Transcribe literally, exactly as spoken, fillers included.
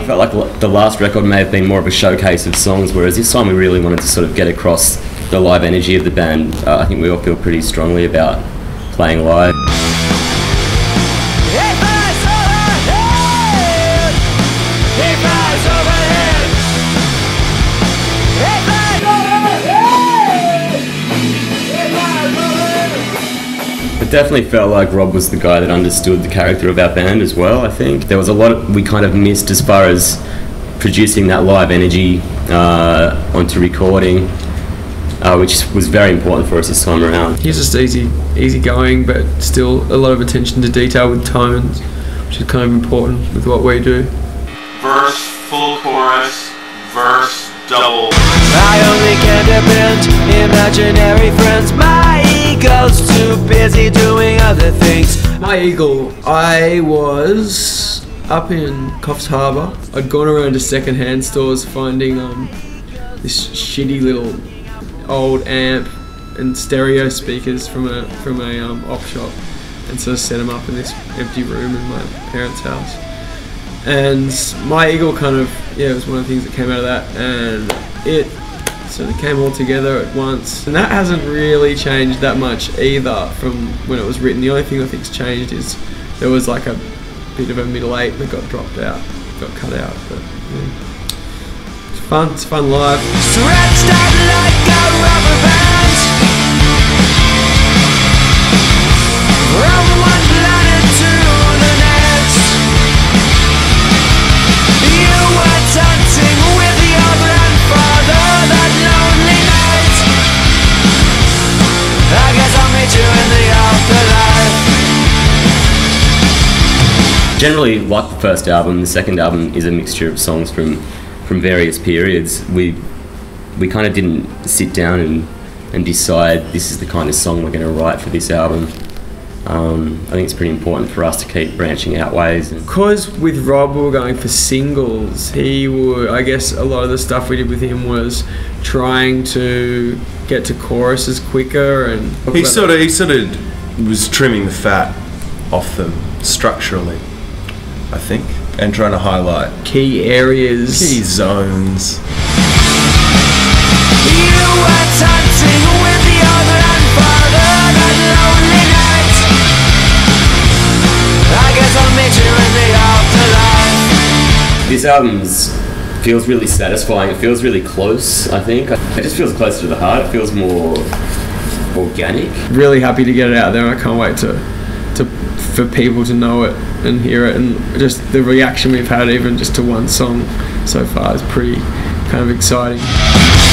I felt like the last record may have been more of a showcase of songs, whereas this time we really wanted to sort of get across the live energy of the band. Uh, I think we all feel pretty strongly about playing live. It definitely felt like Rob was the guy that understood the character of our band as well. I think there was a lot of, we kind of missed as far as producing that live energy uh, onto recording, uh, which was very important for us this time around. He's just easy, easy going, but still a lot of attention to detail with tones, which is kind of important with what we do. Verse, full chorus, verse, double. I only can depend imaginary friends. My ego's too busy doing other things. My Eagle, I was up in Coffs Harbour. I'd gone around to second-hand stores finding um, this shitty little old amp and stereo speakers from a from a um, op shop, and so I set them up in this empty room in my parents' house. And My Eagle kind of, yeah, it was one of the things that came out of that, and it sort of came all together at once. And that hasn't really changed that much either from when it was written. The only thing I think's changed is there was like a bit of a middle eight that got dropped out, got cut out. But yeah. It's fun, it's fun live. Stretched out like a rubber band, from one planet to the next. You were dancing with your grandfather that lonely night. I guess I'll meet you in the afterlife. Generally, like the first album, the second album is a mixture of songs from from various periods. We we kind of didn't sit down and and decide this is the kind of song we're going to write for this album. Um, I think it's pretty important for us to keep branching out ways. Because with Rob we were going for singles, he would, I guess a lot of the stuff we did with him was trying to get to choruses quicker, and he sort of he sort of was trimming the fat off them structurally, I think, and trying to highlight key areas, key zones. You were dancing with your grandfather that lonely night. I guess I'll meet you in the afterlife. This album feels really satisfying. It feels really close, I think. It just feels closer to the heart. It feels more organic. Really happy to get it out there. I can't wait to, to for people to know it and hear it, and just the reaction we've had even just to one song so far is pretty kind of exciting.